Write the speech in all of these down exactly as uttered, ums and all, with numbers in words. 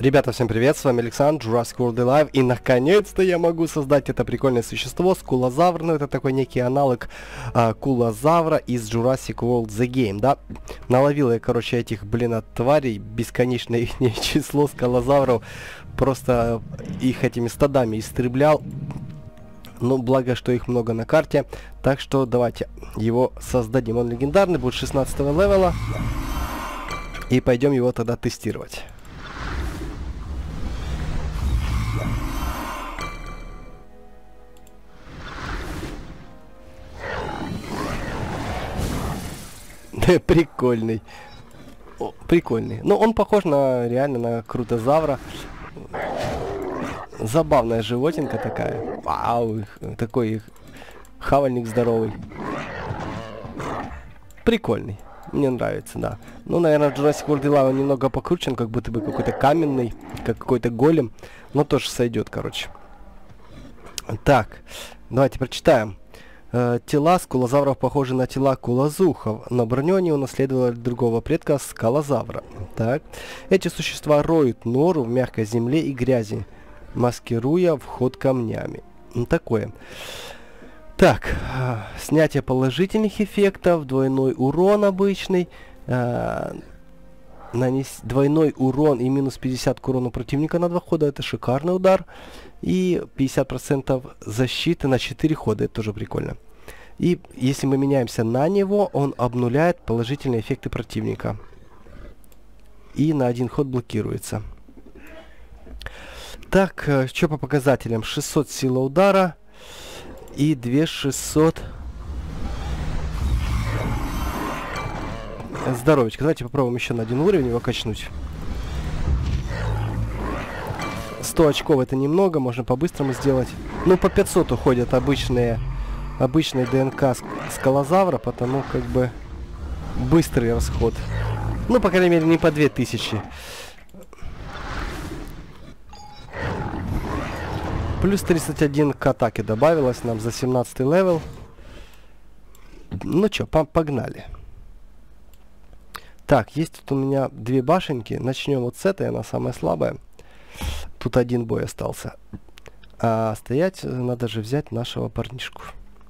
Ребята, всем привет, с вами Александр, Jurassic World Alive, и наконец-то я могу создать это прикольное существо, скулозавр, ну это такой некий аналог а, кулозавра из Jurassic World The Game, да. Наловил я, короче, этих, блин, от тварей, бесконечное их число скалозавров, просто их этими стадами истреблял, ну благо, что их много на карте, так что давайте его создадим, он легендарный, будет шестнадцатого левела, и пойдем его тогда тестировать. Прикольный. О, прикольный. Ну, он похож на реально на крутозавра. Забавная животинка такая. Вау, такой хавальник здоровый. Прикольный. Мне нравится, да. Ну, наверное, Jurassic World Alive он немного покручен, как будто бы какой-то каменный, как какой-то голем. Но тоже сойдет, короче. Так, давайте прочитаем. Тела скулозавров похожи на тела кулозухов, но броню они унаследовали от другого предка скалозавра. Так. Эти существа роют нору в мягкой земле и грязи, маскируя вход камнями. Ну, такое. Так, снятие положительных эффектов, двойной урон обычный, э, нанес... двойной урон и минус пятьдесят к урону противника на два хода, это шикарный удар. И пятьдесят процентов защиты на четыре хода, это тоже прикольно. И если мы меняемся на него, он обнуляет положительные эффекты противника. И на один ход блокируется. Так, э, что по показателям? шестьсот сила удара и две тысячи шестьсот здоровечка. Давайте попробуем еще на один уровень его качнуть. сто очков это немного, можно по-быстрому сделать. Ну, по пятьсот уходят обычные, обычные ДНК скалозавра, потому как бы быстрый расход. Ну, по крайней мере, не по две тысячи. Плюс тридцать один к атаке добавилось нам за семнадцатый левел. Ну что, по погнали. Так, есть тут у меня две башенки. Начнем вот с этой, она самая слабая. Тут один бой остался. А стоять надо же взять нашего парнишку.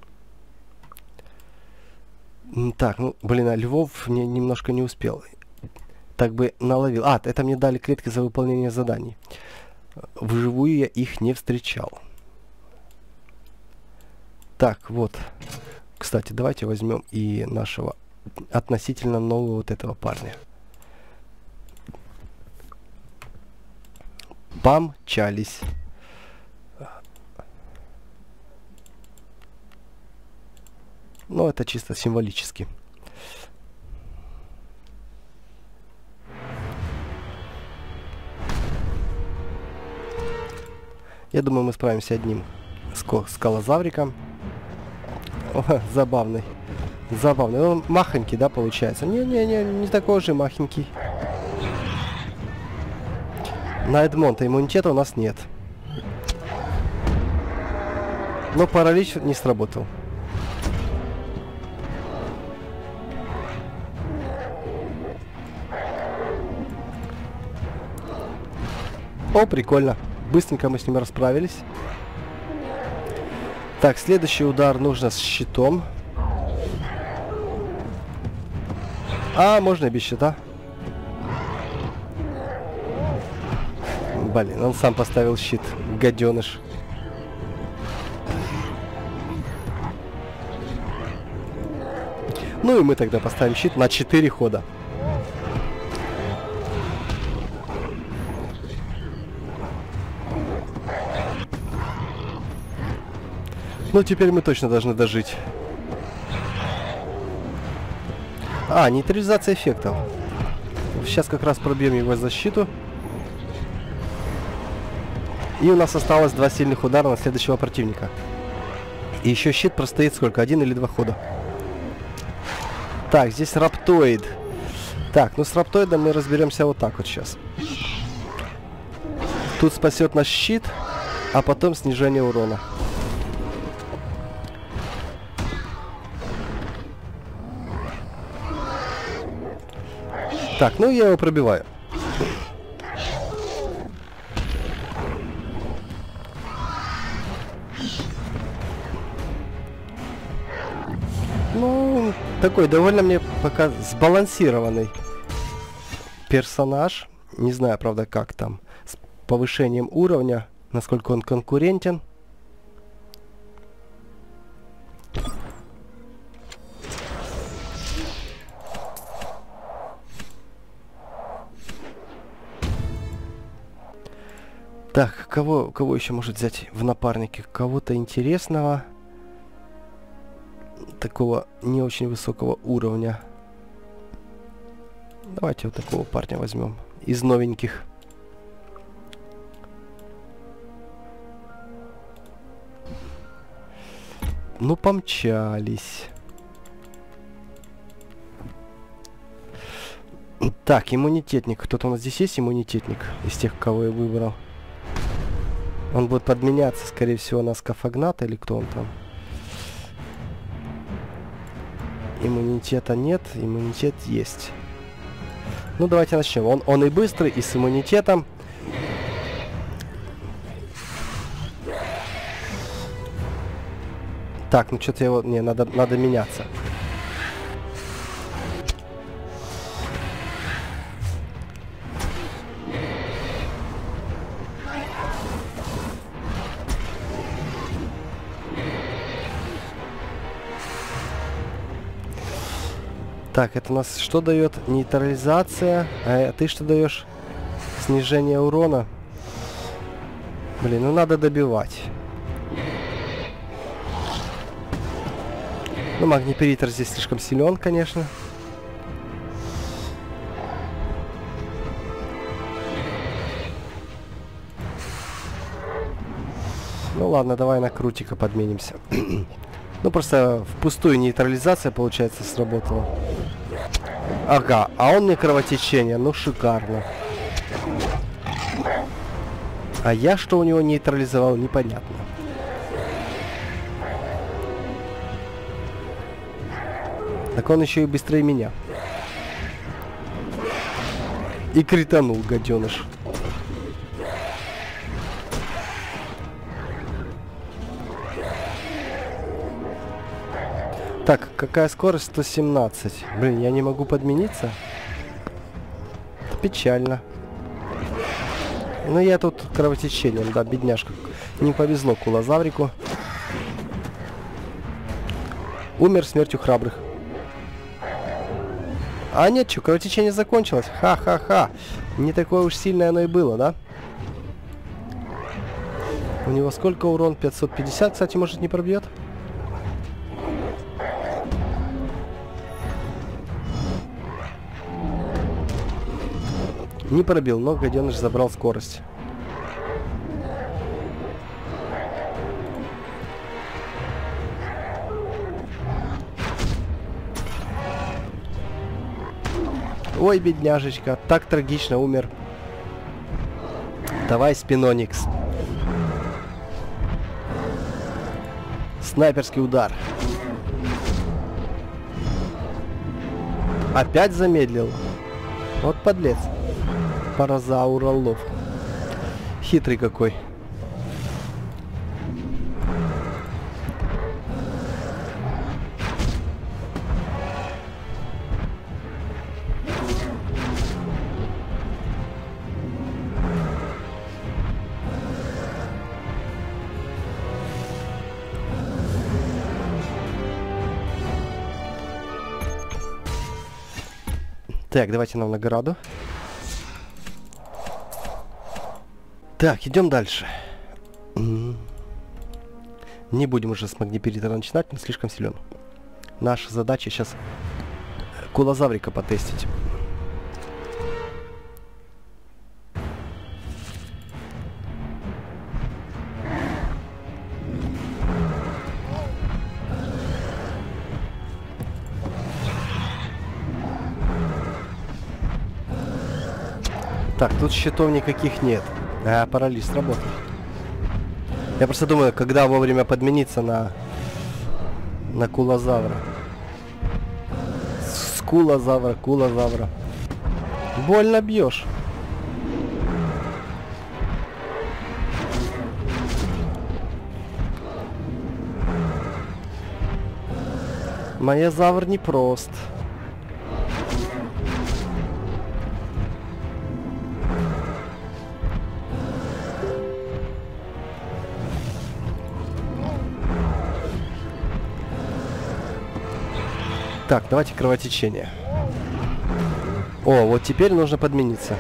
Так, ну, блин, а львов мне немножко не успел. Так бы наловил. А, это мне дали клетки за выполнение заданий. Вживую я их не встречал. Так, вот. Кстати, давайте возьмем и нашего относительно нового вот этого парня. Помчались. Ну, это чисто символически. Я думаю, мы справимся одним скалозавриком. О, забавный. Забавный. Он махонький, да, получается? Не-не-не, не такой же махонький. На Эдмонта иммунитета у нас нет. Но паралич не сработал. О, прикольно. Быстренько мы с ним расправились. Так, следующий удар нужно с щитом. А, можно и без щита. Блин, он сам поставил щит, гаденыш. Ну и мы тогда поставим щит на четыре хода. Ну теперь мы точно должны дожить. А, нейтрализация эффектов. Сейчас как раз пробьем его защиту. И у нас осталось два сильных удара на следующего противника. И еще щит простоит сколько? Один или два хода. Так, здесь раптоид. Так, ну с раптоидом мы разберемся вот так вот сейчас. Тут спасет наш щит, а потом снижение урона. Так, ну я его пробиваю. такой довольно мне пока сбалансированный персонаж. Не знаю, правда, как там с повышением уровня, насколько он конкурентен. Так, кого, кого еще может взять в напарники? Кого-то интересного. Такого не очень высокого уровня. Давайте вот такого парня возьмем. Из новеньких. Ну, помчались. Так, иммунитетник. Кто-то у нас здесь есть иммунитетник? Из тех, кого я выбрал. Он будет подменяться, скорее всего, на Скафагната или кто он там. Иммунитета нет, иммунитет есть. Ну, давайте начнем. Он, он и быстрый, и с иммунитетом. Так, ну что-то его... Не, надо, надо меняться. Так, это у нас что дает? Нейтрализация. А ты что даешь? Снижение урона. Блин, ну надо добивать. Ну, магниперитор здесь слишком силен, конечно. Ну ладно, давай на крутика подменимся. Ну, просто впустую нейтрализация, получается, сработала. Ага, а он мне кровотечение. Ну, шикарно. А я что у него нейтрализовал, непонятно. Так он еще и быстрее меня. И кританул, гаденыш. Так, какая скорость? сто семнадцать. Блин, я не могу подмениться. Это печально. Ну, я тут кровотечением, да, бедняжка. Не повезло кулозаврику. Умер смертью храбрых. А нет, что, кровотечение закончилось. Ха-ха-ха. Не такое уж сильное оно и было, да? У него сколько урон? пятьсот пятьдесят, кстати, может, не пробьет? Не пробил, но гаденыш забрал скорость. Ой, бедняжечка, так трагично умер. Давай, Спиноникс. Снайперский удар. Опять замедлил. Вот подлец. Паразауролов. Хитрый какой. Так, давайте нам награду. Так, идем дальше. Mm-hmm. Не будем уже с магниперитора начинать, он слишком силен. Наша задача сейчас кулозаврика потестить. Так, тут щитов никаких нет. А, паралич сработал. Я просто думаю, когда вовремя подмениться на... На кулозавра. С кулозавра, кулозавра. Больно бьешь. Маязавр непрост. Так, давайте кровотечение. О, вот теперь нужно подмениться.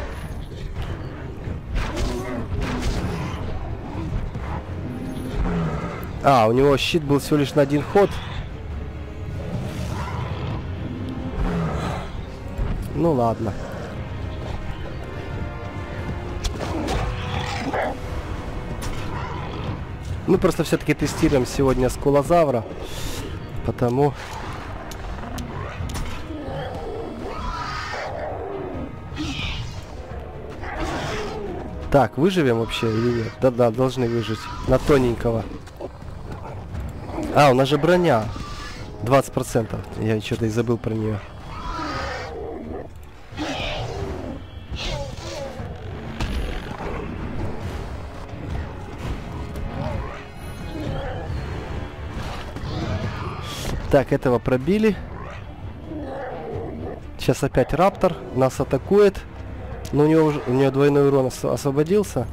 А, у него щит был всего лишь на один ход. Ну ладно. Мы просто все-таки тестируем сегодня скулозавра. Потому... Так, выживем вообще или нет? Да-да, должны выжить. На тоненького. А, у нас же броня. двадцать процентов. Я что-то и забыл про нее. Так, этого пробили. Сейчас опять раптор. Нас атакует. Но у него, уже, у него двойной урон ос освободился.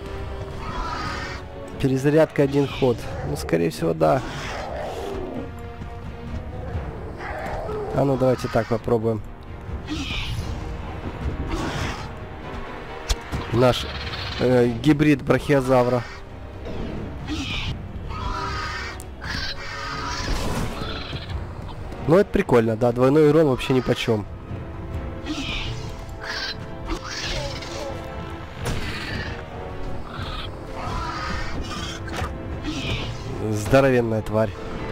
Перезарядка один ход. Ну, скорее всего, да. А ну, давайте так попробуем. Наш э, гибрид брахиозавра. Ну, это прикольно, да. Двойной урон вообще ни почем. Здоровенная тварь.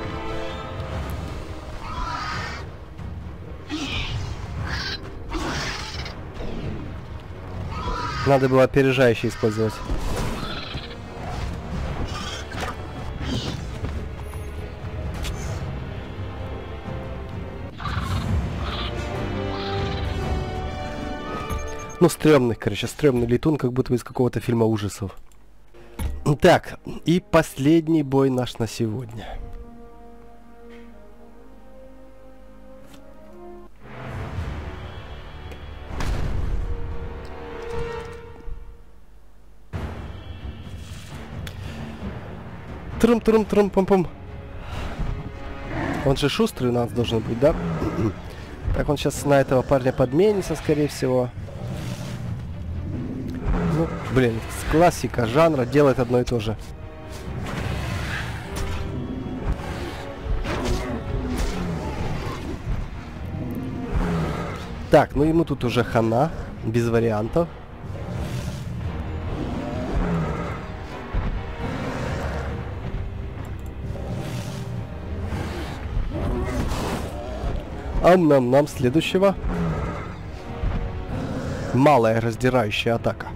Надо было опережающий использовать. Ну, стрёмный, короче, стрёмный летун, как будто из какого-то фильма ужасов. Так, и последний бой наш на сегодня. Трум-трум-трум-пум-пум. Он же шустрый у нас должен быть, да? Так, он сейчас на этого парня подменится, скорее всего. Ну, блин, классика жанра делает одно и то же. Так, ну ему тут уже хана, без вариантов. Ам-нам-нам, следующего. Малая раздирающая атака.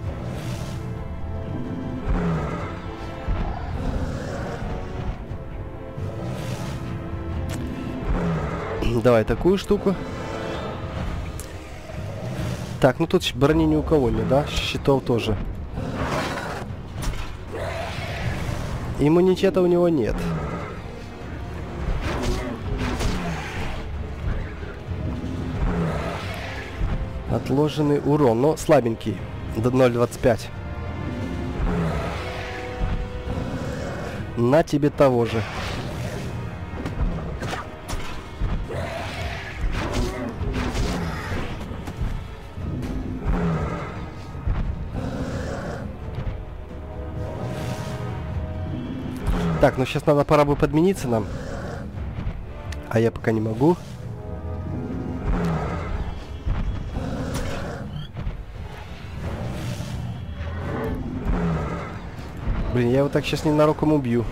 Давай такую штуку. Так, ну тут брони ни у кого нет, да? Щитов тоже. Иммунитета у него нет. Отложенный урон, но слабенький. До ноль двадцать пять. На тебе того же. Так, ну сейчас надо, пора бы подмениться нам. А я пока не могу. Блин, я его так сейчас ненароком убью.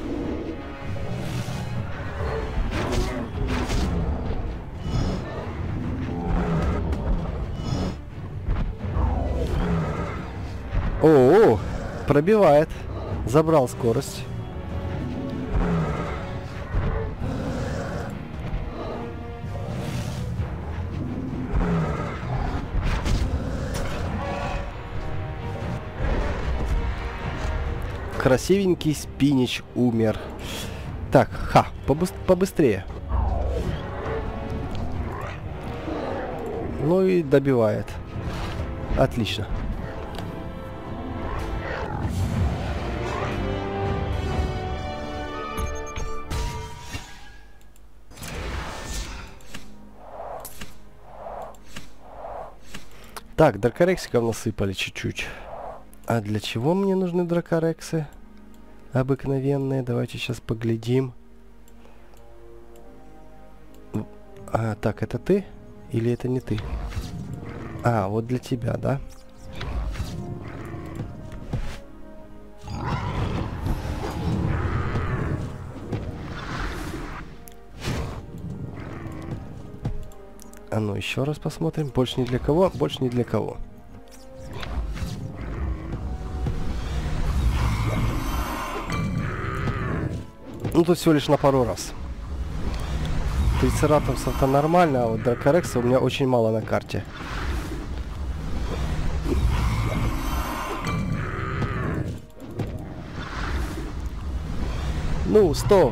О-о-о, пробивает. Забрал скорость. Красивенький спинич умер. Так, ха, побыс побыстрее. Ну и добивает. Отлично. Так, дракорексиков насыпали чуть-чуть. А для чего мне нужны дракорексы? Обыкновенные. Давайте сейчас поглядим. А, так, это ты? Или это не ты? А, вот для тебя, да? А ну, еще раз посмотрим. Больше ни для кого, больше ни для кого. Ну, тут всего лишь на пару раз. Трицератопсов-то нормально, а вот дракорекса у меня очень мало на карте. Ну, сто.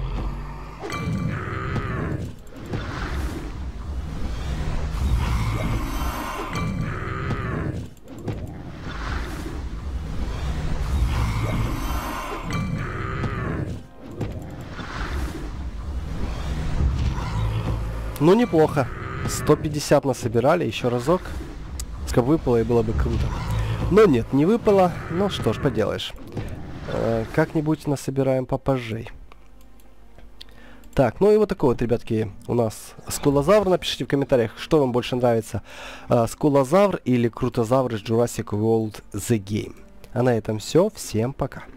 Ну, неплохо. сто пятьдесят насобирали, еще разок. Сколько выпало, и было бы круто. Но нет, не выпало. Ну что ж, поделаешь. Э, как-нибудь насобираем попозже. Так, ну и вот такой вот, ребятки, у нас скулозавр. Напишите в комментариях, что вам больше нравится. Э, скулозавр или крутозавр из Jurassic World The Game. А на этом все. Всем пока.